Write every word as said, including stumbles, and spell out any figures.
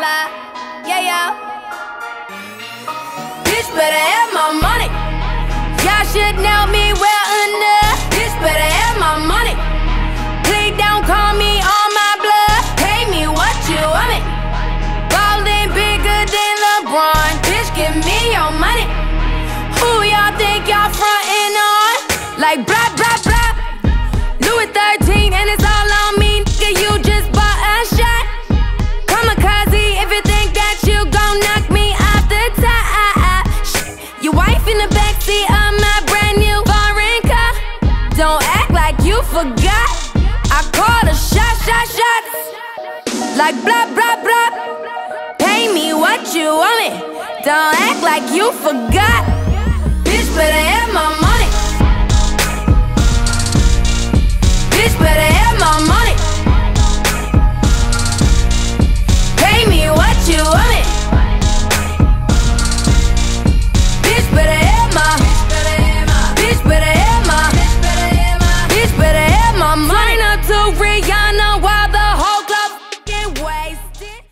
blah. Yeah, yeah. Bitch better have my money. Y'all should know me well enough. Bitch better have my money. Please don't call me on my blood. Pay me what you want me. Ballin' bigger than LeBron. Bitch, give me your money. Who y'all think y'all frontin' on? Like blah, blah, blah. Louis thirteen and it's all on me. Nigga, you just bought a shot. Kamikaze if you think that you gon' knock me off the top. Your wife in the backseat of my brand new foreign car. Don't act like you forgot. I called a shot, shot, shot. Like blah, blah, blah. Pay me what you want me. Don't act like you forgot. Bitch better have my money. Bitch better have my money. Pay me what you want.